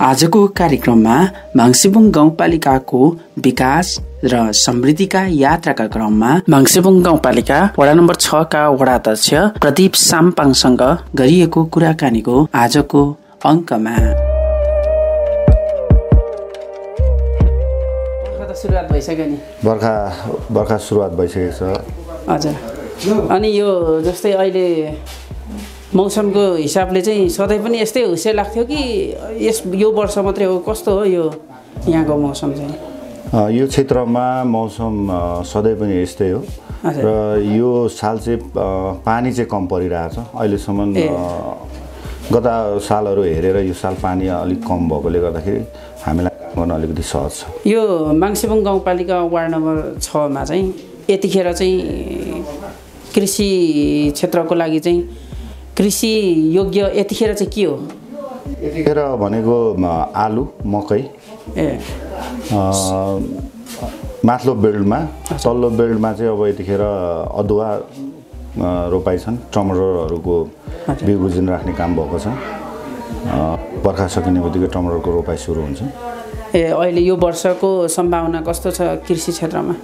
आजको कार्यक्रममा माङ्सेबुङ गाउँपालिकाको विकास र समृद्धिका यात्राका क्रममा माङ्सेबुङ गाउँपालिका वडा नम्बर 6 का वडा अध्यक्ष प्रदीप साम्पाङसँग गरिएको कुराकानीको आजको अङ्कमा सुरुवात भइसक्यो नि। बर्खा सुरुवात भइसकेको छ। हजुर, अनि यो जस्तै अहिले मौसमको हिसाबले चाहिँ सधैँ पनि यस्तै हुसे लाग्थ्यो कि यो वर्ष मात्रै हो? कस्तो हो यो यहाँको मौसम चाहिँ? यो क्षेत्रमा मौसम सधैँ पनि यस्तै हो र यो साल चाहिँ पानी चाहिँ कम परिरहेछ। अहिलेसम्म गत सालहरू हेरेर यो साल पानी अलिक कम भएकोले गर्दाखेरि हामीलाई गर्न अलिकति सहज छ। यो माङ्सेबुङ गाउँपालिका वार्ड नम्बर 6 मा चाहिँ यतिखेर चाहिँ कृषि क्षेत्रको लागि चाहिँ कृषि योग्य यतिखेर चाहिँ के हो? यतिखेर भनेको आलु, मकै, माथिल्लो बेल्टमा, तल्लो बेल्टमा चाहिँ अब यतिखेर अदुवा रोपाइ छन्। टमाटरहरूको बिउ बुझिन राख्ने काम भएको छ। बर्खा सकिने बित्तिकै टमाटरको रोपाइ सुरु हुन्छ। अहिले यो वर्षको सम्भावना कस्तो छ कृषि क्षेत्रमा?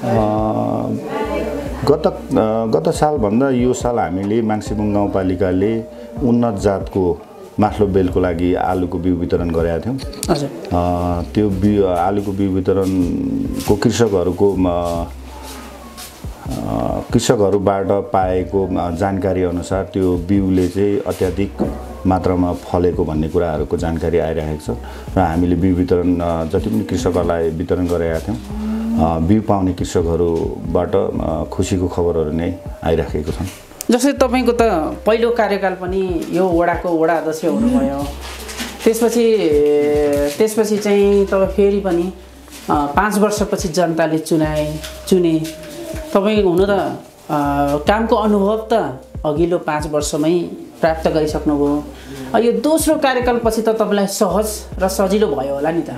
गत सालभन्दा यो साल हामीले माङ्सेबुङ गाउँपालिकाले उन्नत जातको माथिल्लो बेलको लागि आलुको बिउ वितरण गरेका थियौँ। त्यो बिउ आलुको बिउ वितरणको कृषकहरूबाट पाएको जानकारी अनुसार त्यो बिउले चाहिँ अत्याधिक मात्रामा फलेको भन्ने कुराहरूको जानकारी आइरहेको छ र हामीले बिउ वितरण जति पनि कृषकहरूलाई वितरण गरेका थियौँ। बिउ पाउने कृषकहरूबाट खुसीको खबरहरू नै आइराखेको छन्। जस्तै तपाईँको त पहिलो कार्यकाल पनि यो वडाको वडा अध्यक्ष हुनुभयो, त्यसपछि चाहिँ तपाईँ फेरि पनि 5 वर्षपछि जनताले चुने तपाईँ हुनु त कामको अनुभव त अघिल्लो 5 वर्षमै प्राप्त गरिसक्नुभयो। यो दोस्रो कार्यकालपछि त तपाईँलाई सहज र सजिलो भयो होला नि त?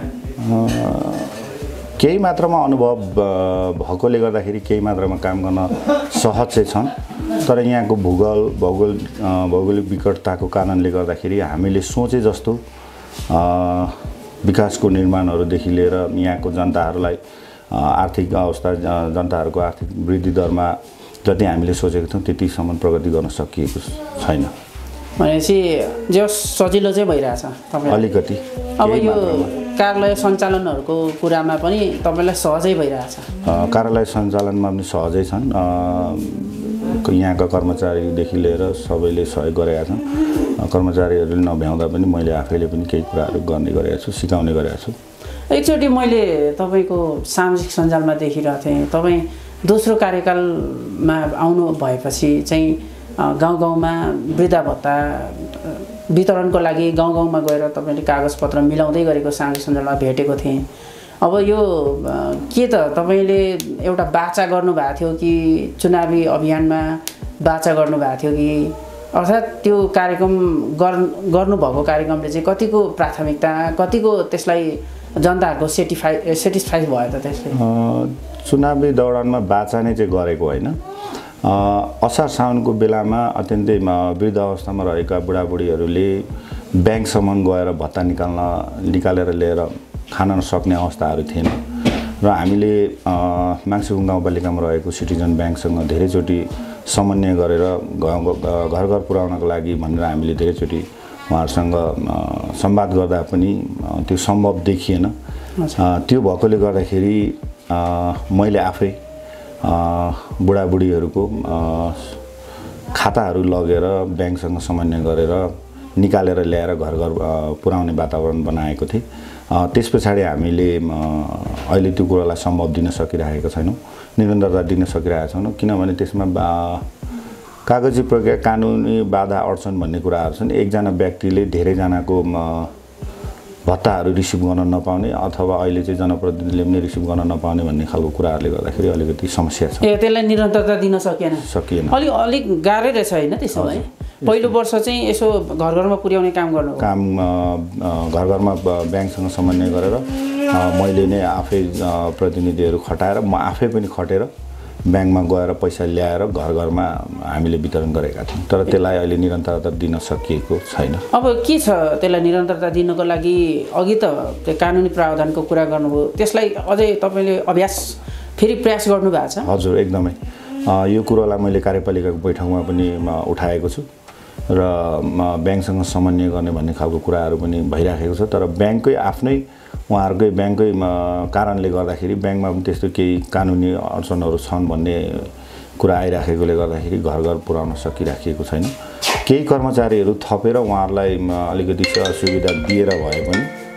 केही मात्रामा अनुभव भएकोले गर्दाखेरि केही मात्रामा काम गर्न सहज चाहिँ छन्, तर यहाँको भौगोलिक विकटताको कारणले गर्दाखेरि हामीले सोचे जस्तो विकासको निर्माणहरूदेखि लिएर यहाँको जनताहरूलाई आर्थिक अवस्था, जनताहरूको आर्थिक वृद्धि दरमा जति हामीले सोचेको थियौँ त्यतिसम्म प्रगति गर्न सकिएको छैन। भनेपछि जो सजिलो चाहिँ भइरहेछ तपाईँ अलिकति? अब यो कार्यालय सञ्चालनहरूको कुरामा पनि तपाईँलाई सहजै भइरहेछ? कार्यालय सञ्चालनमा पनि सहजै छन्। यहाँका कर्मचारीदेखि लिएर सबैले सहयोग गरेका छन्। कर्मचारीहरूले नभ्याउँदा पनि मैले आफैले पनि केही कुराहरू गर्ने गरेको छु, सिकाउने गरेको छु। एकचोटि मैले तपाईँको सामाजिक सञ्जालमा देखिरहेको थिएँ, तपाईँ दोस्रो कार्यकालमा आउनु भएपछि चाहिँ गाउँ गाउँमा वृद्धा भत्ता वितरणको लागि गाउँमा गएर तपाईँले कागजपत्र मिलाउँदै गरेको सामाजिक सञ्जालमा भेटेको थिएँ। अब यो के त तपाईँले एउटा बाचा गर्नुभएको थियो कि चुनावी अभियानमा बाचा गर्नुभएको थियो कि, अर्थात् त्यो कार्यक्रम गर्नुभएको कार्यक्रमले चाहिँ कतिको प्राथमिकता, कतिको त्यसलाई जनताहरूको सेटिस्फाई भयो त त्यसले? चुनावी दौरानमा बाचा नै चाहिँ गरेको होइन। असार साउनको बेलामा अत्यन्तै वृद्ध अवस्थामा रहेका बुढाबुढीहरूले ब्याङ्कसम्म गएर भत्ता निकालेर लिएर खान नसक्ने अवस्थाहरू थिएन र हामीले माङ्सेबुङ गाउँपालिकामा रहेको सिटिजन ब्याङ्कसँग धेरैचोटि समन्वय गरेर घर घर पुर्याउनको लागि भनेर हामीले धेरैचोटि उहाँहरूसँग संवाद गर्दा पनि त्यो सम्भव देखिएन। त्यो भएकोले गर्दाखेरि मैले आफै बुढाबुढीहरूको खाताहरू लगेर ब्याङ्कसँग समन्वय गरेर निकालेर ल्याएर घर घर पुर्याउने वातावरण बनाएको थिएँ। त्यस पछाडि हामीले अहिले त्यो कुरालाई सम्भव दिन सकिरहेका छैनौँ, निरन्तरता दिन सकिरहेका छैनौँ, किनभने त्यसमा कागजी प्रक्रिया, कानुनी बाधा अडचन भन्ने कुराहरू छन्। एकजना व्यक्तिले धेरैजनाको भत्ताहरू रिसिभ गर्न नपाउने अथवा अहिले चाहिँ जनप्रतिनिधिले पनि रिसिभ गर्न नपाउने भन्ने खालको कुराहरूले गर्दाखेरि अलिकति समस्या छ। त्यसलाई निरन्तरता दिन सकिएन। अलिक गाह्रै रहेछ होइन त्यसो भए? पहिलो वर्ष चाहिँ यसो घर घरमा पुर्याउने काम घर घरमा ब्याङ्कसँग समन्वय गरेर मैले नै आफै प्रतिनिधिहरू खटाएर म आफै पनि खटेर ब्याङ्कमा गएर पैसा ल्याएर घर घरमा हामीले वितरण गरेका थियौँ तर त्यसलाई अहिले निरन्तरता दिन सकिएको छैन। अब के छ त्यसलाई निरन्तरता दिनको लागि अघि त त्यो कानुनी प्रावधानको कुरा गर्नुभयो त्यसलाई अझै तपाईँले अभ्यास फेरि प्रयास गर्नुभएको छ? हजुर एकदमै यो कुरोलाई मैले कार्यपालिकाको बैठकमा पनि उठाएको छु र ब्याङ्कसँग समन्वय गर्ने भन्ने खालको कुराहरू पनि भइराखेको छ तर ब्याङ्ककै आफ्नै उहाँहरूकै ब्याङ्ककै कारणले गर्दाखेरि ब्याङ्कमा पनि त्यस्तो केही कानुनी अडचनहरू छन् भन्ने कुरा आइराखेकोले गर्दाखेरि घर घर पुर्याउन सकिराखेको छैन। केही कर्मचारीहरू थपेर उहाँहरूलाई अलिकति सुविधा दिएर भए पनि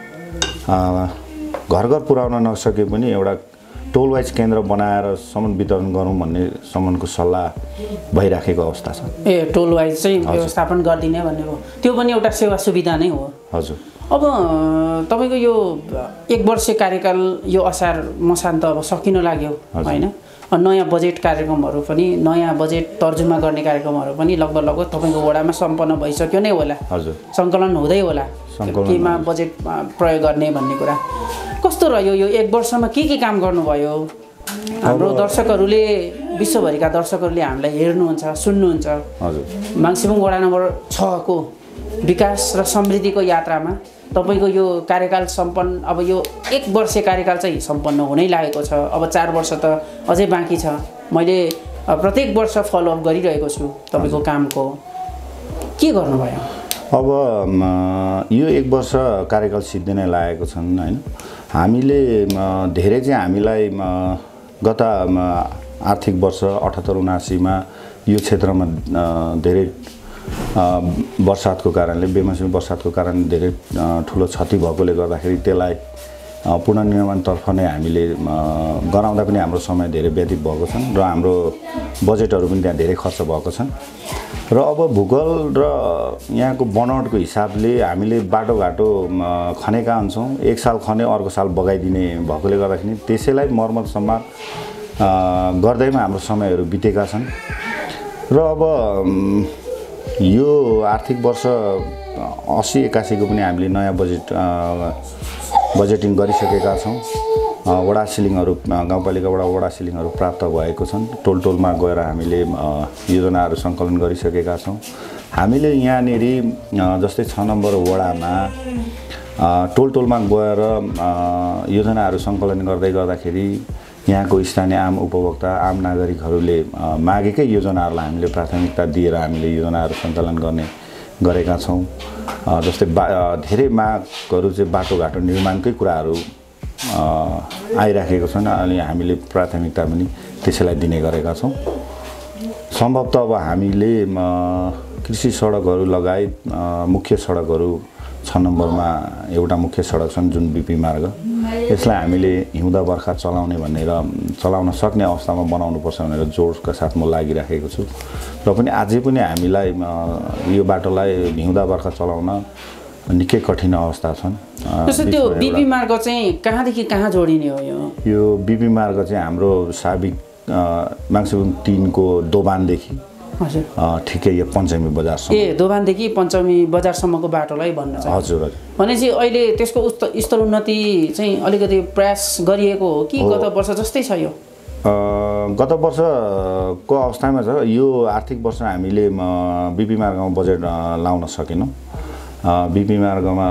घर घर पुर्याउन नसके पनि एउटा टोल वाइज केन्द्र बनाएर सामान वितरण गरौँ भन्ने सम्मको सल्लाह भइराखेको अवस्था छ। टोल वाइज चाहिँ व्यवस्थापन गरिदिने भन्ने हो त्यो पनि एउटा सेवा सुविधा नै हो। हजुर अब तपाईँको यो 1 वर्ष कार्यकाल यो असार मसान्त अब सकिन लाग्यो होइन नयाँ बजेट कार्यक्रमहरू पनि नयाँ बजेट तर्जुमा गर्ने कार्यक्रमहरू पनि लगभग तपाईँको वडामा सम्पन्न भइसक्यो नै होला। हजुर सङ्कलन हुँदै होला केमा बजेट प्रयोग गर्ने भन्ने कुरा कस्तो रह्यो यो 1 वर्षमा के काम गर्नुभयो? हाम्रो दर्शकहरूले विश्वभरिका दर्शकहरूले हामीलाई हेर्नुहुन्छ सुन्नुहुन्छ। हजुर माङ्सिबुङ वडा नम्बर 6 को विकास र समृद्धिको यात्रामा तपाईँको यो कार्यकाल सम्पन्न अब यो 1 वर्ष कार्यकाल चाहिँ सम्पन्न हुनै लागेको छ। अब 4 वर्ष त अझै बाँकी छ। मैले प्रत्येक वर्ष फलोअप गरिरहेको छु तपाईँको कामको के गर्नुभयो? अब यो 1 वर्ष कार्यकाल सिद्धिनै लागेको छन् होइन हामीले धेरै चाहिँ हामीलाई गत आर्थिक वर्ष 78-79 यो क्षेत्रमा धेरै वर्षातको कारणले बेमौसमी वर्षातको कारण धेरै ठुलो क्षति भएकोले गर्दाखेरि त्यसलाई पुनर्निर्माणतर्फ नै हामीले गराउँदा पनि हाम्रो समय धेरै व्यतीत भएको छन् र हाम्रो बजेटहरू पनि त्यहाँ धेरै खर्च भएको छन् र अब भूगोल र यहाँको बनावटको हिसाबले हामीले बाटोघाटो खनेका हुन्छौँ 1 साल खने अर्को साल बगाइदिने भएकोले गर्दाखेरि त्यसैलाई मर्मत सम्भार गर्दैमा हाम्रो समयहरू बितेका छन् र अब यो आर्थिक वर्ष 80-81 को पनि हामीले नयाँ बजेटिङ गरिसकेका छौँ। वडा सिलिङहरू गाउँपालिकाबाट वडा सिलिङहरू प्राप्त भएको छन्। टोल टोलमा गएर हामीले योजनाहरू सङ्कलन गरिसकेका छौँ। हामीले यहाँनेरि जस्तै 6 नम्बर वडामा टोल टोलमा गएर योजनाहरू सङ्कलन गर्दाखेरि यहाँको स्थानीय आम उपभोक्ता आम नागरिकहरूले मागेकै योजनाहरूलाई हामीले प्राथमिकता दिएर हामीले योजनाहरू सञ्चालन गरेका छौँ। जस्तै धेरै मागहरू चाहिँ बाटोघाटो निर्माणकै कुराहरू आइराखेको छन् अनि हामीले प्राथमिकता पनि त्यसैलाई दिने गरेका छौँ। सम्भवतः अब हामीले कृषि सडकहरू लगायत मुख्य सडकहरू 6 नम्बरमा एउटा मुख्य सडक छन् जुन बिपी मार्ग यसलाई हामीले हिउँदा बर्खा चलाउने भनेर चलाउन सक्ने अवस्थामा बनाउनुपर्छ भनेर जोडका साथ म लागिराखेको छु र पनि अझै पनि हामीलाई यो बाटोलाई हिउँदा बर्खा चलाउन निकै कठिन अवस्था छन्। जस्तो त्यो बिपी मार्ग चाहिँ कहाँदेखि कहाँ जोडिने हो? यो बिपी मार्ग चाहिँ हाम्रो साबिक माङ्सिबुङ 3 को दोबानदेखि ठिकै यो पञ्चमी बजारसम्म दोबानदेखि पञ्चमी बजारसम्मको बाटोलाई भन्न छ। हजुर भनेपछि अहिले त्यसको स्तरोन्नति चाहिँ अलिकति प्रयास गरिएको हो कि गत वर्ष जस्तै छ? यो गत वर्षको अवस्थामा छ। यो आर्थिक वर्ष हामीले बिपी मार्गमा बजेट लाउन सकेनौँ। बिपी मार्गमा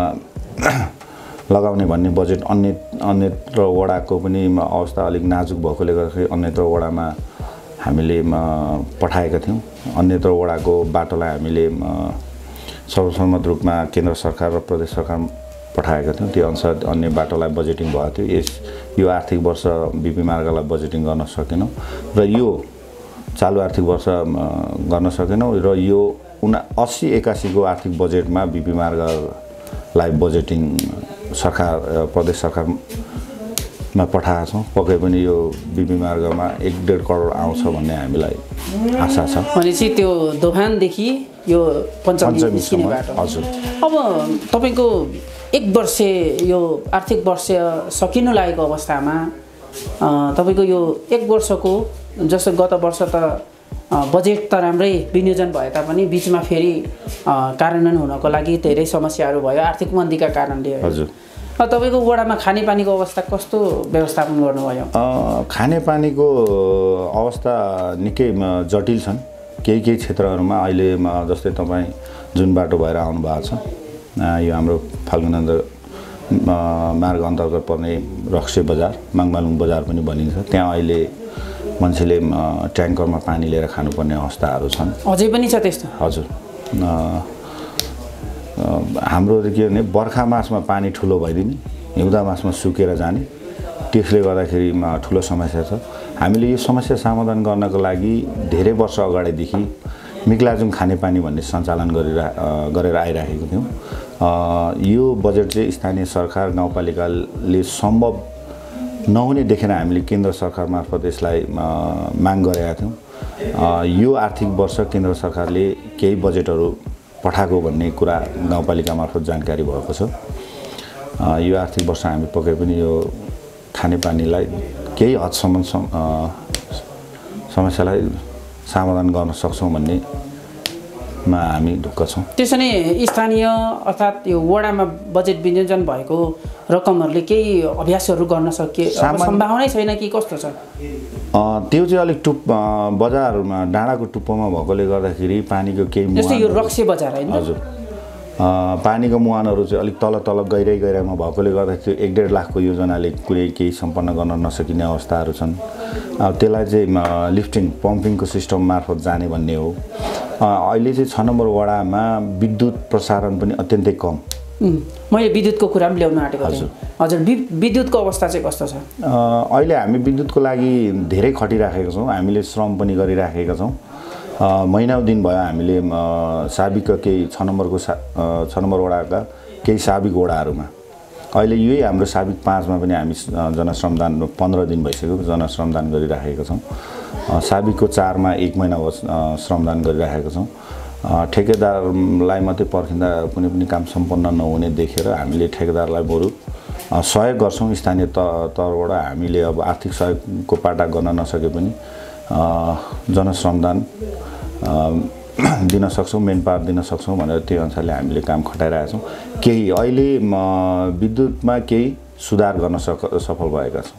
लगाउने भन्ने बजेट अन्यत्र वडाको पनि अवस्था अलिक नाजुक भएकोले गर्दाखेरि अन्यत्र वडामा हामीले पठाएका थियौँ। अन्यत्र वडाको बाटोलाई हामीले सर्वसम्मत रूपमा केन्द्र सरकार र प्रदेश सरकार पठाएका थियौँ। त्यो अनुसार अन्य बाटोलाई बजेटिङ भएको थियो। यो आर्थिक वर्ष बिपी मार्गलाई बजेटिङ गर्न सकेनौँ र यो चालु आर्थिक वर्ष गर्न सकेनौँ र यो 80-81 को आर्थिक बजेटमा बिपी मार्गलाई बजेटिङ सरकार प्रदेश सरकारमा पठाएका छौँ। पक्कै पनि यो बिपी मार्गमा 1.5 करोड आउँछ भन्ने हामीलाई आशा छ। भनेपछि त्यो दोभानदेखि यो पञ्चमी निस्किने बाटो। हजुर अब तपाईँको 1 वर्ष यो आर्थिक वर्ष सकिनु लागेको अवस्थामा तपाईँको यो 1 वर्षको जस्तो गत वर्ष त बजेट त राम्रै विनियोजन भए तापनि बिचमा फेरि कार्यान्वयन हुनको लागि धेरै समस्याहरू भयो आर्थिक मन्दीका कारणले। हजुर तपाईँको वडामा खानेपानीको अवस्था कस्तो व्यवस्थापन गर्नुभयो? खानेपानीको अवस्था निकै जटिल छन्। केही क्षेत्रहरूमा अहिले जस्तै तपाईँ जुन बाटो भएर आउनु भएको छ, यो हाम्रो फाल्गुनन्द मार्ग अन्तर्गत पर्ने रक्से बजार, माङमालुङ बजार पनि भनिन्छ, त्यहाँ अहिले मान्छेले ट्याङ्करमा पानी लिएर खानुपर्ने अवस्थाहरू छन्। अझै पनि छ त्यस्तो? हजुर। हाम्रो के भने बर्खा मासमा पानी ठुलो भइदिने, हिउँदा मासमा सुकेर जाने, त्यसले गर्दाखेरि ठुलो समस्या छ। हामीले यो समस्या समाधान गर्नको लागि धेरै वर्ष अगाडिदेखि मिक्लाजुङ खानेपानी भन्ने सञ्चालन गरेर आइराखेको थियौँ। यो बजेट चाहिँ स्थानीय सरकार गाउँपालिकाले सम्भव नहुने देखेर हामीले केन्द्र सरकार मार्फत यसलाई माग गरेका थियौँ। यो आर्थिक वर्ष केन्द्र सरकारले केही बजेटहरू पठाएको भन्ने कुरा गाउँपालिका मार्फत जानकारी भएको छ। यो आर्थिक वर्ष हामी पक्कै पनि यो खानेपानीलाई केही हदसम्म समस्यालाई समाधान गर्न सक्छौँ भन्नेमा हामी ढुक्क छौँ। त्यसो भने स्थानीय अर्थात् यो वडामा बजेट विनियोजन भएको रकमहरूले केही अभ्यासहरू गर्न सकिए सम्भावनै छैन कि कस्तो छ? त्यो चाहिँ अलिक बजारमा डाँडाको टुप्पोमा भएकोले गर्दाखेरि पानीको केही जस्तै यो रक्से बजार होइन? हजुर। पानीको मुहानहरू चाहिँ अलिक तल गहिराइमा भएकोले गर्दाखेरि 1.5 लाखको योजनाले केही सम्पन्न गर्न नसकिने अवस्थाहरू छन्। त्यसलाई चाहिँ लिफ्टिङ पम्पिङको सिस्टम मार्फत जाने भन्ने हो। अहिले चाहिँ 6 नम्बर वडामा विद्युत प्रसारण पनि अत्यन्तै कम। मैले विद्युतको कुरा पनि ल्याउन आँटेको थिएँ। हजुर, विद्युतको अवस्था चाहिँ कस्तो छ? अहिले हामी विद्युतको लागि धेरै खटिराखेका छौँ, हामीले श्रम पनि गरिराखेका छौँ। महिनौँ दिन भयो हामीले साबिकका केही 6 नम्बर वडाका केही साबिक वडाहरूमा अहिले यही हाम्रो साबिक 5 मा पनि हामी जनश्रमदान 15 दिन भइसक्यो जनश्रमदान गरिराखेका छौँ। साबिकको 4 मा 1 महिना श्रमदान गरिराखेका छौँ। ठेकेदारलाई मात्रै पर्खिँदा कुनै पनि काम सम्पन्न नहुने देखेर हामीले ठेकेदारलाई बरु सहयोग गर्छौँ। स्थानीय तहबाट हामीले अब आर्थिक सहयोगको पाटा गर्न नसके पनि जनश्रमदान दिन सक्छौँ, मेन पावर दिन सक्छौँ भनेर त्यो अनुसारले हामीले काम खटाइरहेका छौँ। केही अहिले विद्युतमा केही सुधार गर्न सफल भएका छौँ।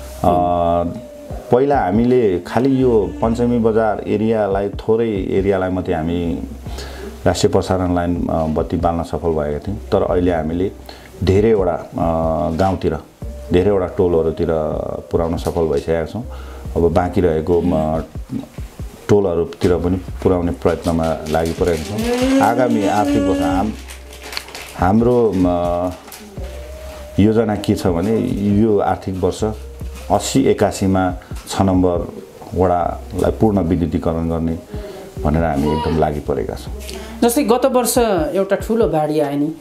पहिला हामीले खालि यो पञ्चमी बजार एरियालाई थोरै एरियालाई मात्रै हामी राष्ट्रिय प्रसारण लाइन बत्ती बाल्न सफल भएका थियौँ। तर अहिले हामीले धेरैवटा गाउँतिर धेरैवटा टोलहरूतिर पुर्याउन सफल भइसकेका छौँ। अब बाँकी रहेको टोलहरूतिर पनि पुर्याउने प्रयत्नमा लागिपरेका छौँ। आगामी आर्थिक वर्ष हाम्रो योजना के छ भने यो आर्थिक वर्ष 80-81 मा 6 नम्बर वडालाई पूर्ण विद्युतीकरण गर्ने भनेर हामी एकदम लागिपरेका छौँ। जस्तै गत वर्ष एउटा ठुलो बाढी आयो नि,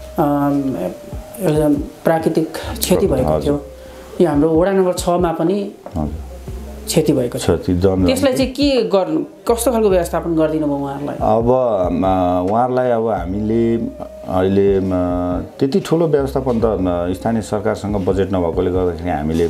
प्राकृतिक क्षति भएको थियो। यो हाम्रो वडा नम्बर 6 मा पनि क्षति भएको छ। त्यसलाई चाहिँ के गर्नु, कस्तो खालको व्यवस्थापन गरिदिनु भयो उहाँहरूलाई? अब उहाँहरूलाई अब हामीले अहिले त्यति ठुलो व्यवस्थापन त स्थानीय सरकारसँग बजेट नभएकोले गर्दाखेरि हामीले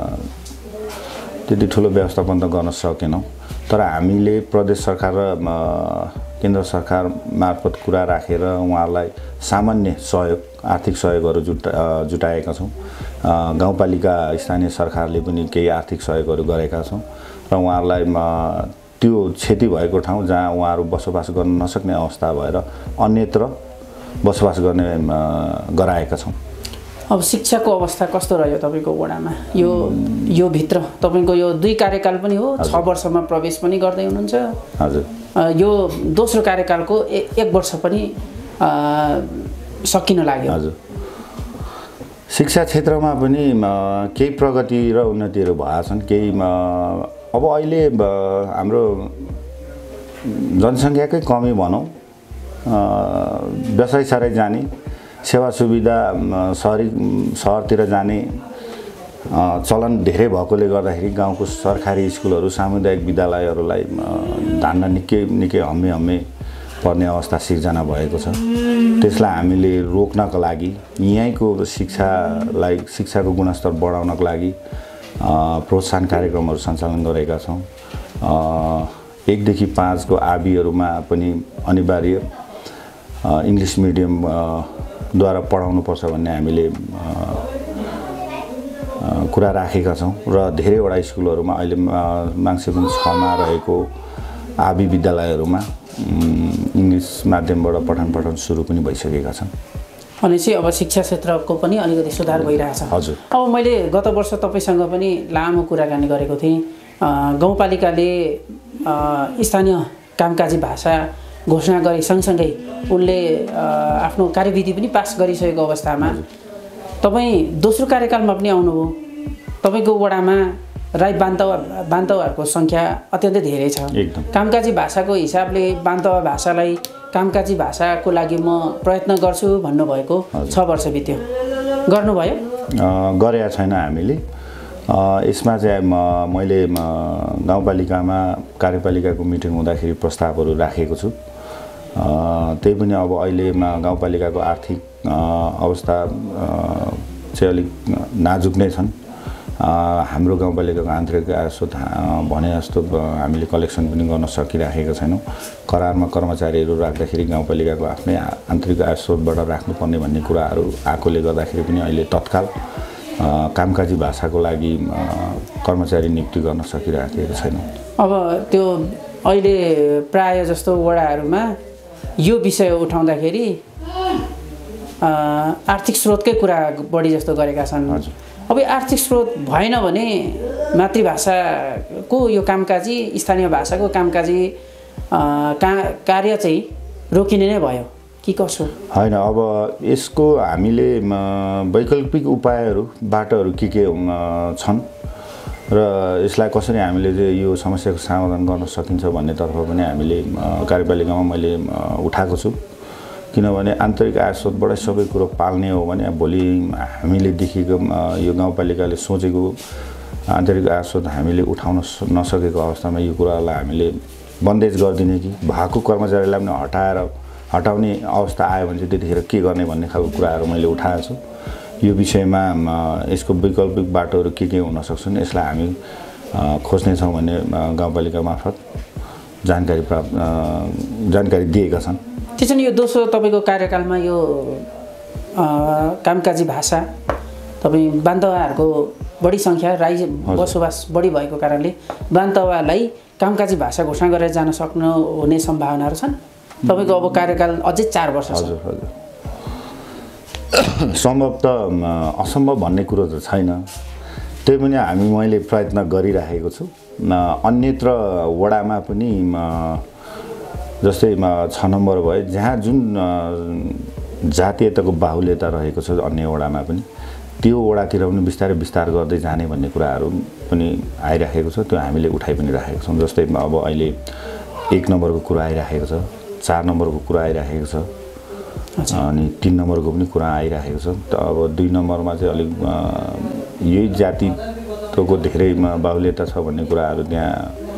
त्यति ठुलो व्यवस्थापन त गर्न सकेनौँ। तर हामीले प्रदेश सरकार र केन्द्र सरकार मार्फत कुरा राखेर उहाँहरूलाई सामान्य सहयोग, आर्थिक सहयोगहरू जुटाएका छौँ। गाउँपालिका स्थानीय सरकारले पनि केही आर्थिक सहयोगहरू गरेका छौँ र उहाँहरूलाई त्यो क्षति भएको ठाउँ जहाँ उहाँहरू बसोबास गर्न नसक्ने अवस्था भएर अन्यत्र बसोबास गर्ने गराएका छौँ। अब शिक्षाको अवस्था कस्तो रह्यो तपाईँको वडामा? यो भित्र तपाईँको यो 2 कार्यकाल पनि हो, 6 वर्षमा प्रवेश पनि गर्दै हुनुहुन्छ। हजुर। यो दोस्रो कार्यकालको 1 वर्ष पनि सकिन लाग्यो। हजुर। शिक्षा क्षेत्रमा पनि केही प्रगति र उन्नतिहरू भएका छन्। केही अब अहिले हाम्रो जनसङ्ख्याकै कमी भनौँ, व्यवसाय साह्रै जाने, सेवा सुविधा सहरतिर जाने चलन धेरै भएकोले गर्दाखेरि गाउँको सरकारी स्कुलहरू, सामुदायिक विद्यालयहरूलाई धान्न निकै हम्मे पर्ने अवस्था सिर्जना भएको छ। त्यसलाई हामीले रोक्नको लागि यहीँको शिक्षाको गुणस्तर बढाउनको लागि प्रोत्साहन कार्यक्रमहरू सञ्चालन गरेका छौँ। 1 देखि 5 को आबिहरूमा पनि अनिवार्य इङ्ग्लिस मिडियम द्वारा पढाउनुपर्छ भन्ने हामीले कुरा राखेका छौँ र धेरैवटा स्कुलहरूमा अहिले माङ्सेबुङ 6 मा रहेको आबि विद्यालयहरूमा इङ्ग्लिस माध्यमबाट पठन सुरु पनि भइसकेका छन्। भनेपछि अब शिक्षा क्षेत्रको पनि अलिकति सुधार भइरहेछ। हजुर। अब मैले गत वर्ष तपाईँसँग पनि लामो कुराकानी गरेको थिएँ। गाउँपालिकाले स्थानीय कामकाजी भाषा घोषणा गरे सँगसँगै उनले आफ्नो कार्यविधि पनि पास गरिसकेको अवस्थामा तपाईँ दोस्रो कार्यकालमा पनि आउनुभयो। तपाईँको वडामा राई बान्तवाहरूको सङ्ख्या अत्यन्तै धेरै छ। कामकाजी भाषाको हिसाबले बान्तवा भाषालाई कामकाजी भाषाको लागि म प्रयत्न गर्छु भन्नुभएको 6 वर्ष बित्यो, गर्नुभयो? गरेका छैन हामीले। यसमा चाहिँ मैले गाउँपालिकामा कार्यपालिकाको मिटिङ हुँदाखेरि प्रस्तावहरू राखेको छु। त्यही पनि अब अहिले गाउँपालिकाको आर्थिक अवस्था चाहिँ अलिक नाजुक नै छन्। हाम्रो गाउँपालिकाको आन्तरिक आय स्रोत भने जस्तो हामीले कलेक्सन पनि गर्न सकिराखेका छैनौँ। करारमा कर्मचारीहरू राख्दाखेरि गाउँपालिकाको आफ्नै आन्तरिक आय स्रोतबाट राख्नुपर्ने भन्ने कुराहरू आएकोले गर्दाखेरि पनि अहिले तत्काल कामकाजी भाषाको लागि कर्मचारी नियुक्ति गर्न सकिराखेका छैनौँ। अब त्यो अहिले प्राय जस्तो वडाहरूमा यो विषय उठाउँदाखेरि आर्थिक स्रोतकै कुरा बढी जस्तो गरेका छन्। अब आर्थिक स्रोत भएन भने मातृभाषाको यो कामकाजी स्थानीय भाषाको कामकाजी कार्य चाहिँ रोकिने नै भयो कि कसो? होइन, अब यसको हामीले वैकल्पिक उपायहरू बाटोहरू के छन् र यसलाई कसरी हामीले चाहिँ यो समस्याको समाधान गर्न सकिन्छ भन्नेतर्फ पनि हामीले कार्यपालिकामा मैले उठाएको छु। किनभने आन्तरिक आय स्रोतबाट सबै कुरो पाल्ने हो भने भोलि हामीले देखेको यो गाउँपालिकाले सोचेको आन्तरिक आय स्रोत हामीले उठाउन नसकेको अवस्थामा यो कुरालाई हामीले बन्देज गरिदिने कि भएको कर्मचारीलाई पनि हटाउने अवस्था आयो भने चाहिँ त्यतिखेर के गर्ने भन्ने खालको कुराहरू मैले उठाएको छु। यो विषयमा यसको वैकल्पिक बाटोहरू के हुन सक्छन् यसलाई हामी खोज्नेछौँ भन्ने गाउँपालिका मार्फत जानकारी दिएका छन्। त्यसो भने यो दोस्रो तपाईँको कार्यकालमा यो कामकाजी भाषा तपाईँ बान्तवाहरूको बढी सङ्ख्या राई बसोबास बढी भएको कारणले बान्तवालाई कामकाजी भाषा घोषणा गरेर जान सक्नु हुने सम्भावनाहरू छन्? तपाईँको अब कार्यकाल अझै 4 वर्ष छ। हजुर। सम्भव त असम्भव भन्ने कुरो त छैन। त्यही पनि मैले प्रयत्न गरिराखेको छु। अन्यत्र वडामा पनि जस्तै 6 नम्बर भयो जहाँ जुन जातीयताको बाहुल्यता रहेको छ अन्य वडामा पनि त्यो वडातिर पनि विस्तार गर्दै जाने भन्ने कुराहरू पनि आइराखेको छ। त्यो हामीले उठाइ पनि राखेको छौँ। जस्तै अब अहिले 1 नम्बरको कुरा आइराखेको छ, 4 नम्बरको कुरा आइराखेको छ अनि 3 नम्बरको पनि कुरा आइराखेको छ। अब 2 नम्बरमा चाहिँ अलिक यही जातिको धेरै बाहुल्यता छ भन्ने कुराहरू त्यहाँ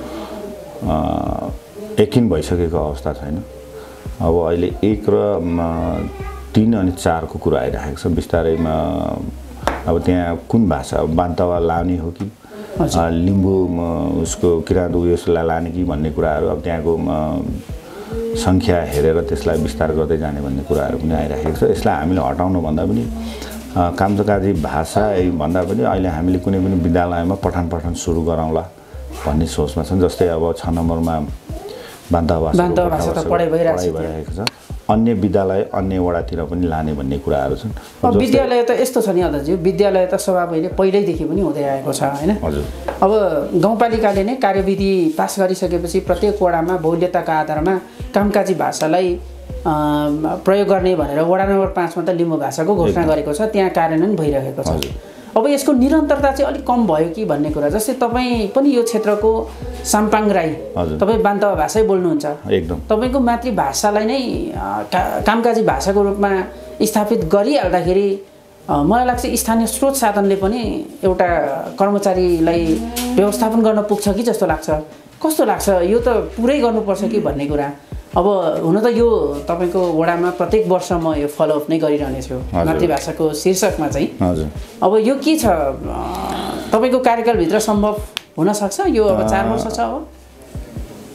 यकिन भइसकेको अवस्था छैन। अब अहिले 1 र 3 अनि 4 को कुरा आइराखेको छ। बिस्तारैमा अब त्यहाँ कुन भाषा बान्तवा लाने हो कि लिम्बू उसको किराँत उयसलाई लाने कि भन्ने कुराहरू अब त्यहाँको सङ्ख्या हेरेर त्यसलाई विस्तार गर्दै जाने भन्ने कुराहरू पनि आइराखेको छ। यसलाई हामीले हटाउनु भन्दा पनि कामकाजी भाषा भन्दा पनि अहिले हामीले कुनै पनि विद्यालयमा पठन सुरु गराउँला भन्ने सोचमा छन्। जस्तै अब 6 नम्बरमा बान्तवा भाषा त पढाइ भइरहेको छ। अन्य विद्यालय अन्य वडातिर पनि लाने भन्ने कुराहरू छन्। विद्यालय त यस्तो छ नि अध्यक्ष, विद्यालय त स्वभावैले पहिल्यैदेखि पनि हुँदै आएको छ हैन? हजुर। अब गाउँपालिकाले नै कार्यविधि पास गरिसकेपछि प्रत्येक वडामा बहुल्यताका आधारमा कामकाजी भाषालाई प्रयोग गर्ने भनेर वडा नम्बर 5 मा त लिम्बू भाषाको घोषणा गरेको छ, त्यहाँ कार्यान्वयन भइरहेको छ। अब यसको निरन्तरता चाहिँ अलिक कम भयो कि भन्ने कुरा। जस्तै तपाईँ पनि यो क्षेत्रको साम्पाङ राई, तपाईँ बान्तवा भाषै बोल्नुहुन्छ, एकदम तपाईँको मातृभाषालाई नै कामकाजी भाषाको रूपमा स्थापित गरिहाल्दाखेरि मलाई लाग्छ स्थानीय स्रोत साधनले पनि एउटा कर्मचारीलाई व्यवस्थापन गर्न पुग्छ कि जस्तो लाग्छ। कस्तो लाग्छ? यो त पुरै गर्नुपर्छ कि भन्ने कुरा। अब हुन त यो तपाईँको वडामा प्रत्येक वर्ष म यो फलोअप नै गरिरहनेछु मातृभाषाको शीर्षकमा चाहिँ। अब यो के छ तपाईँको कार्यकालभित्र सम्भव हुन सक्छ? यो अब 4 वर्ष छ। अब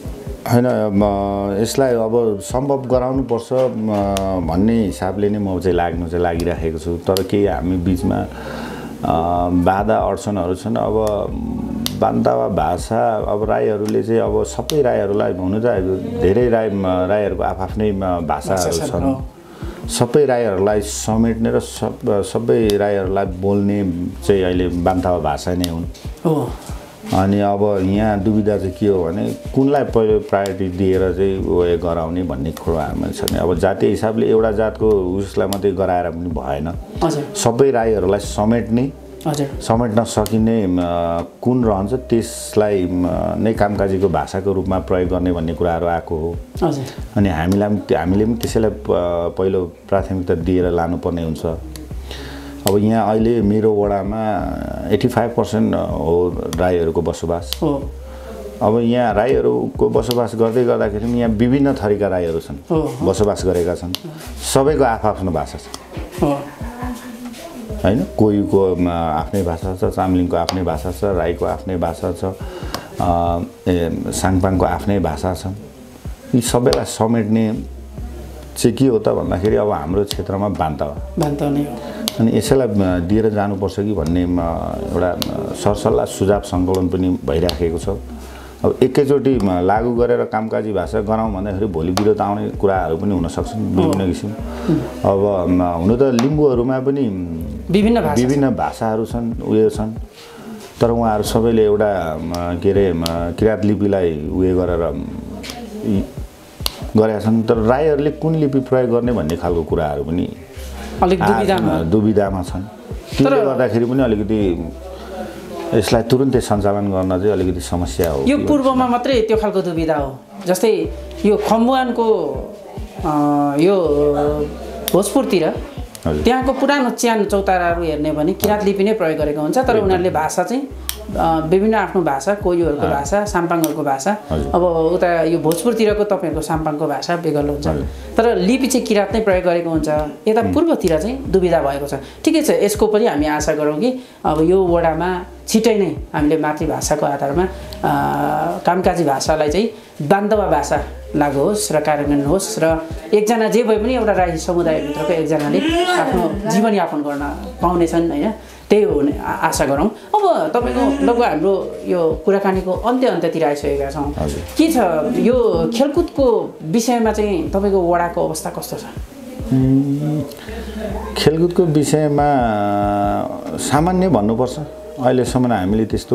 होइन यसलाई अब सम्भव गराउनुपर्छ भन्ने हिसाबले नै म चाहिँ लागिराखेको छु। तर केही हामी बिचमा बाधा अडचनहरू छन्। अब बान्तावा भाषा अब राईहरूले चाहिँ अब सबै राईहरूलाई हुनु त धेरै राईहरूको आफ्नै भाषाहरू छन्। सबै राईहरूलाई समेट्ने र सबै राईहरूलाई बोल्ने चाहिँ अहिले बान्तावा भाषा नै हुन्। अनि अब यहाँ दुविधा चाहिँ के हो भने कुनलाई पहिलो प्रायोरिटी दिएर चाहिँ उयो गराउने भन्ने कुराहरूमा छ नि। अब जातीय हिसाबले एउटा जातको उसलाई मात्रै गराएर पनि भएन। सबै राईहरूलाई समेट्न सकिने कुन रहन्छ त्यसलाई नै कामकाजीको भाषाको रूपमा प्रयोग गर्ने भन्ने कुराहरू आएको हो। अनि हामीले पनि त्यसैलाई पहिलो प्राथमिकता दिएर लानुपर्ने हुन्छ। अब यहाँ अहिले मेरो वडामा 85% हो राईहरूको बसोबास। अब यहाँ राईहरूको बसोबास गर्दै गर्दाखेरि यहाँ विभिन्न थरीका राईहरू छन्, बसोबास गरेका छन्। सबैको आफ्नो भाषा छ होइन। कोहीको आफ्नै भाषा छ, चामलिङको आफ्नै भाषा छ, राईको आफ्नै भाषा छ, साङपाङको आफ्नै भाषा छ। यी सबैलाई समेट्ने चाहिँ के हो त भन्दाखेरि अब हाम्रो क्षेत्रमा बान्तावा नै हो। अनि यसैलाई दिएर जानुपर्छ कि भन्ने एउटा सरसल्लाह सुझाव सङ्कलन पनि भइराखेको छ। अब एकैचोटि लागू गरेर कामकाजी भाषा गराउँ भन्दाखेरि भोलि विरोध आउने कुराहरू पनि हुन सक्छन् विभिन्न किसिम। अब हुनु त लिम्बूहरूमा पनि विभिन्न भाषाहरू छन्, उयो छन्। तर उहाँहरू सबैले एउटा के अरे किराँत लिपिलाई उयो गरेर गरेका छन्। तर राईहरूले कुन लिपि प्रयोग गर्ने भन्ने खालको कुराहरू पनि अलिक दुविधामा छन्। त्यसले गर्दाखेरि पनि अलिकति यसलाई तुरुन्तै सञ्चालन गर्न चाहिँ अलिकति समस्या हो। यो पूर्वमा मात्रै त्यो खालको दुविधा हो। जस्तै यो खम्बुवानको यो भोजपुरतिर त्यहाँको पुरानो च्यान चौताराहरू हेर्ने भने किराँत लिपि नै प्रयोग गरेको हुन्छ। तर उनीहरूले भाषा चाहिँ विभिन्न आफ्नो भाषा, कोयुहरूको भाषा, साम्पाङहरूको भाषा। अब उता यो भोजपुरतिरको तपाईँहरूको साम्पाङको भाषा बेग्लै हुन्छ। तर लिपि चाहिँ किराँत नै प्रयोग गरेको हुन्छ। यता पूर्वतिर चाहिँ दुविधा भएको छ। ठिकै छ, यसको पनि हामी आशा गरौँ कि अब यो वडामा छिटै नै हामीले मातृभाषाको आधारमा कामकाजी भाषालाई चाहिँ बान्तावा भाषा लागु होस् र कार्यान्वयन होस् र एकजना जे भए पनि एउटा राई समुदायभित्रको एकजनाले आफ्नो जीवनयापन गर्न पाउनेछन् होइन। त्यही हो भने आशा गरौँ। अब तपाईँको लगभग हाम्रो यो कुराकानीको अन्त्यतिर आइसकेका छौँ। के छ यो खेलकुदको विषयमा चाहिँ तपाईँको वडाको अवस्था कस्तो छ? खेलकुदको विषयमा सामान्य भन्नुपर्छ। अहिलेसम्म हामीले त्यस्तो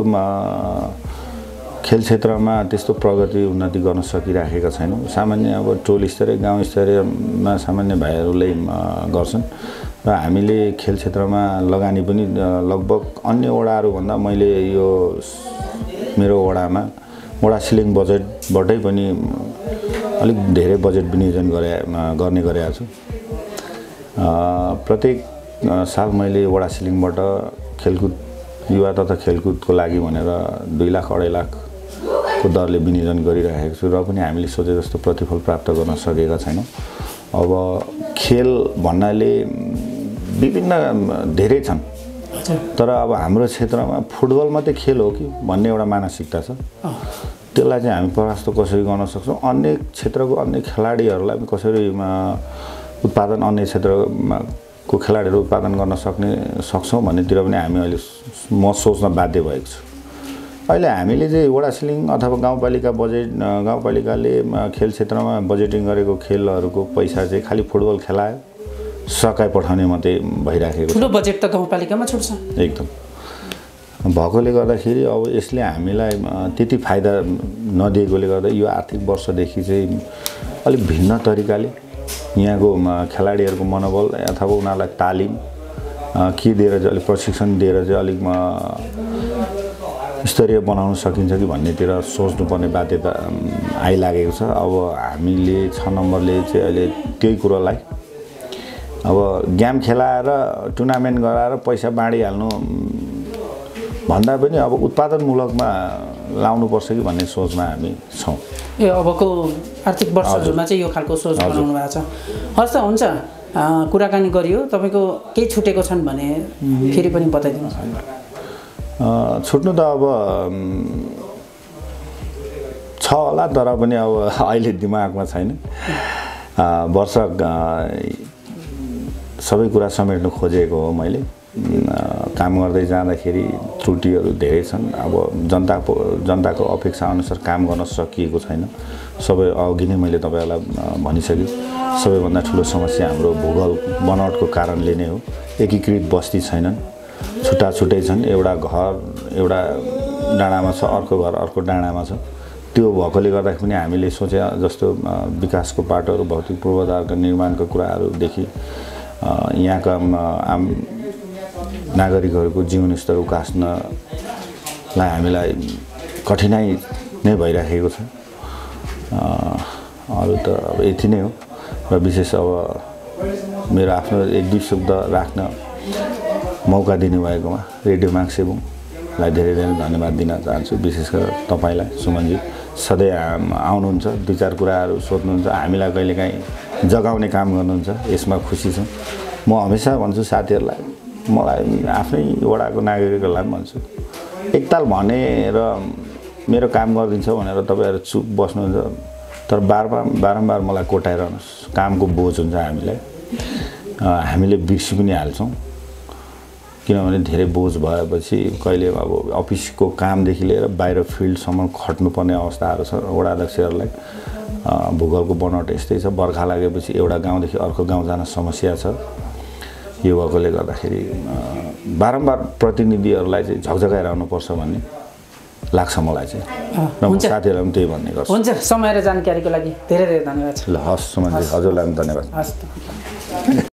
खेल क्षेत्रमा त्यस्तो प्रगति उन्नति गर्न सकिराखेका छैनौँ। सामान्य अब टोल स्तरीय गाउँ स्तरीयमा सामान्य भाइहरूले गर्छन् र हामीले खेल क्षेत्रमा लगानी पनि लगभग अन्य वडाहरूभन्दा मैले यो मेरो वडामा वडा सिलिङ बजेटबाटै पनि अलिक धेरै बजेट विनियोजन गर्ने गरेको छु। प्रत्येक साल मैले वडा सिलिङबाट खेलकुद युवा तथा खेलकुदको लागि भनेर 2 लाख 2.5 लाखको दरले विनियोजन गरिरहेको छु र पनि हामीले सोचे जस्तो प्रतिफल प्राप्त गर्न सकेका छैनौँ। अब खेल भन्नाले विभिन्न धेरै छन्। तर अब हाम्रो क्षेत्रमा फुटबल मात्रै खेल हो कि भन्ने एउटा मानसिकता छ। त्यसलाई चाहिँ हामी परास्त कसरी गर्न सक्छौँ, अन्य क्षेत्रको अन्य खेलाडीहरूलाई पनि कसरी उत्पादन अन्य क्षेत्रको खेलाडीहरू उत्पादन गर्न सक्छौँ भन्नेतिर पनि हामी अहिले म सोच्न बाध्य भएको छु। अहिले हामीले चाहिँ वडा सिलिङ अथवा गाउँपालिकाले खेल क्षेत्रमा बजेटिङ गरेको खेलहरूको पैसा चाहिँ खालि फुटबल खेलायो सकाइ पठाउने मात्रै भइराखेको छ। ठुलो बजेट त गाउँपालिकामा छुट्छ एकदम। भएकोले गर्दाखेरि अब यसले हामीलाई त्यति फाइदा नदिएकोले गर्दा यो आर्थिक वर्षदेखि चाहिँ अलिक भिन्न तरिकाले यहाँको खेलाडीहरूको मनोबल अथवा उनीहरूलाई तालिम के दिएर चाहिँ अलिक प्रशिक्षण दिएर चाहिँ अलिक स्तरीय बनाउन सकिन्छ कि भन्नेतिर सोच्नुपर्ने बाध्यता आइलागेको छ। अब हामीले 6 नम्बरले चाहिँ अहिले त्यही कुरोलाई अब गेम खेलाएर टुर्नामेन्ट गराएर पैसा बाँडिहाल्नु भन्दा पनि अब उत्पादनमूलकमा लाउनुपर्छ कि भन्ने सोचमा हामी छौँ। अबको आर्थिक वर्षहरूमा चाहिँ यो खालको सोच बनाउनु भएको छ। हस् त हुन्छ, कुराकानी गरियो। तपाईँको केही छुटेको छन् भने फेरि पनि बताइदिनुहोस्। छुट्नु त अब 6 होला तर पनि अब अहिले दिमागमा छैन। वर्ष सबै कुरा समेट्न खोजेको हो मैले। काम गर्दै जाँदाखेरि त्रुटिहरू धेरै छन्। अब जनताको अपेक्षा अनुसार काम गर्न सकिएको छैन। सबै अघि नै मैले तपाईँहरूलाई भनिसकेँ। सबैभन्दा ठुलो समस्या हाम्रो भूगोल बनावटको कारणले नै हो। एकीकृत बस्ती छैनन्, छुट्टा छुट्टै छन्। एउटा घर एउटा डाँडामा छ, अर्को घर अर्को डाँडामा छ। त्यो भएकोले गर्दाखेरि पनि हामीले सोचे जस्तो विकासको बाटोहरू, भौतिक पूर्वाधारका निर्माणको कुराहरूदेखि यहाँका आम नागरिकहरूको जीवनस्तर उकास्नलाई हामीलाई कठिनाइ नै भइराखेको छ। अरू त अब यति नै हो। र विशेष अब मेरो आफ्नो एक दुई शब्द राख्न मौका दिनुभएकोमा रेडियो माक्सेबुङलाई धेरै धेरै धन्यवाद दिन चाहन्छु। विशेष गरेर तपाईँलाई सुमनजी सधैँ आउनुहुन्छ, दुई चार कुराहरू सोध्नुहुन्छ, हामीलाई कहिलेकाहीँ जगाउने काम गर्नुहुन्छ। यसमा खुसी छु। म हमेसा भन्छु साथीहरूलाई, मलाई आफ्नै वडाको नागरिकहरूलाई पनि भन्छु, एकताल भनेर मेरो काम गरिदिन्छ भनेर तपाईँहरू चुप बस्नुहुन्छ, तर बारम्बार मलाई कोटाइरहनुहोस्। कामको बोझ हुन्छ हामीलाई, हामीले बिर्सि पनि हाल्छौँ। किनभने धेरै बोझ भएपछि कहिले अब अफिसको कामदेखि लिएर बाहिर फिल्डसम्म खट्नुपर्ने अवस्थाहरू छ। वडा अध्यक्षहरूलाई भूगोलको बनावट यस्तै छ। बर्खा लागेपछि एउटा गाउँदेखि अर्को गाउँ जान समस्या छ। यो भएकोले गर्दाखेरि बारम्बार प्रतिनिधिहरूलाई चाहिँ झकझकाइरहनुपर्छ भन्ने लाग्छ मलाई चाहिँ। र म साथीहरूलाई पनि त्यही भन्ने गर्छु। हुन्छ, समय र जानकारीको लागि धेरै धेरै धन्यवाद। ल हस् सुमनजी, हजुरलाई पनि धन्यवाद। हस्।